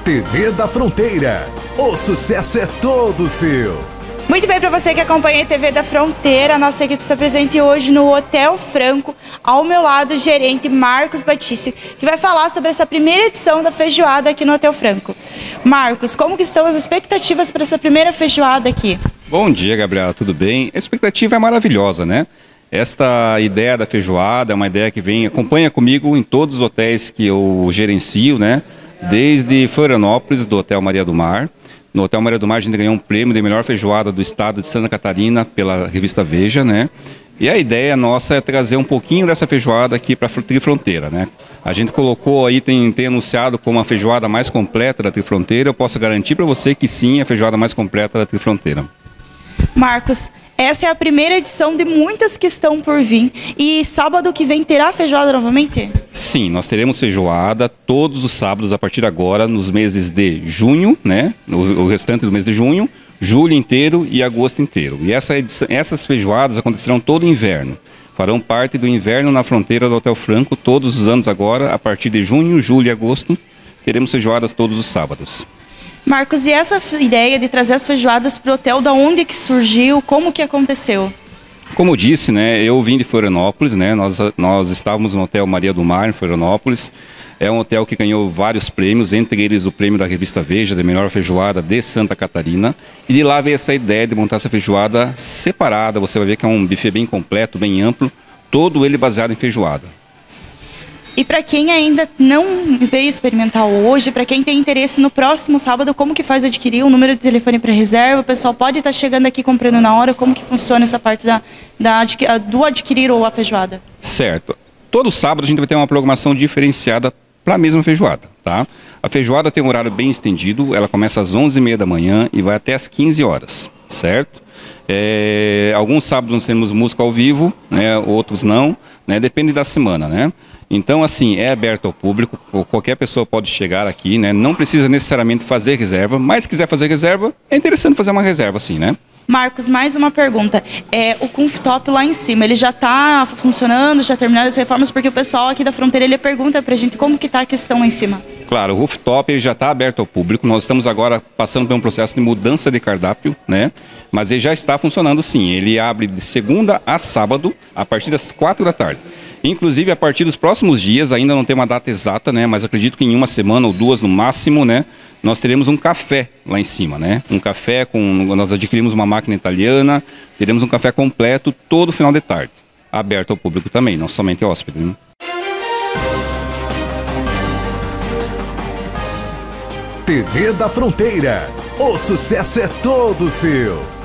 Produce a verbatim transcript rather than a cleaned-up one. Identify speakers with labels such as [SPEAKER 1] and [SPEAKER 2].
[SPEAKER 1] T V da Fronteira. O sucesso é todo seu.
[SPEAKER 2] Muito bem, para você que acompanha a T V da Fronteira, a nossa equipe está presente hoje no Hotel Franco. Ao meu lado, o gerente Marcos Batista, que vai falar sobre essa primeira edição da feijoada aqui no Hotel Franco. Marcos, como que estão as expectativas para essa primeira feijoada aqui?
[SPEAKER 3] Bom dia, Gabriela, tudo bem? A expectativa é maravilhosa, né? Esta ideia da feijoada é uma ideia que vem, acompanha comigo em todos os hotéis que eu gerencio, né? Desde Florianópolis, do Hotel Maria do Mar. No Hotel Maria do Mar a gente ganhou um prêmio de melhor feijoada do estado de Santa Catarina pela revista Veja, né? E a ideia nossa é trazer um pouquinho dessa feijoada aqui para a Trifronteira, né? A gente colocou aí, tem, tem anunciado como a feijoada mais completa da Trifronteira. Eu posso garantir para você que sim, é a feijoada mais completa da Trifronteira.
[SPEAKER 2] Marcos, essa é a primeira edição de muitas que estão por vir. E sábado que vem terá feijoada novamente?
[SPEAKER 3] Sim, nós teremos feijoada todos os sábados a partir de agora, nos meses de junho, né? O, o restante do mês de junho, julho inteiro e agosto inteiro. E essa edição, essas feijoadas acontecerão todo o inverno. Farão parte do inverno na fronteira do Hotel Franco todos os anos agora, a partir de junho, julho e agosto, teremos feijoadas todos os sábados.
[SPEAKER 2] Marcos, e essa ideia de trazer as feijoadas para o hotel, da onde que surgiu, como que aconteceu?
[SPEAKER 3] Como eu disse, né, eu vim de Florianópolis, né, nós, nós estávamos no Hotel Maria do Mar, em Florianópolis. É um hotel que ganhou vários prêmios, entre eles o prêmio da revista Veja, de melhor feijoada de Santa Catarina. E de lá veio essa ideia de montar essa feijoada separada. Você vai ver que é um buffet bem completo, bem amplo, todo ele baseado em feijoada.
[SPEAKER 2] E para quem ainda não veio experimentar hoje, para quem tem interesse no próximo sábado, como que faz adquirir o número de telefone para reserva? O pessoal pode estar chegando aqui comprando na hora, como que funciona essa parte da, da, do adquirir ou a feijoada?
[SPEAKER 3] Certo. Todo sábado a gente vai ter uma programação diferenciada para a mesma feijoada, tá? A feijoada tem um horário bem estendido, ela começa às onze e meia da manhã e vai até às quinze horas, certo? É, alguns sábados nós temos música ao vivo, né, outros não, né, depende da semana, né? Então, assim, é aberto ao público, qualquer pessoa pode chegar aqui, né? Não precisa necessariamente fazer reserva, mas se quiser fazer reserva, é interessante fazer uma reserva, sim, né?
[SPEAKER 2] Marcos, mais uma pergunta. É, o Conftop lá em cima, ele já está funcionando, já terminaram as reformas? Porque o pessoal aqui da Fronteira, ele pergunta pra gente como que está a questão lá em cima.
[SPEAKER 3] Claro, o rooftop ele já está aberto ao público, nós estamos agora passando por um processo de mudança de cardápio, né? Mas ele já está funcionando sim, ele abre de segunda a sábado, a partir das quatro da tarde. Inclusive, a partir dos próximos dias, ainda não tem uma data exata, né? Mas acredito que em uma semana ou duas no máximo, né? Nós teremos um café lá em cima, né? Um café com... Nós adquirimos uma máquina italiana, teremos um café completo todo final de tarde. Aberto ao público também, não somente ao hóspede, né?
[SPEAKER 1] T V da Fronteira. O sucesso é todo seu.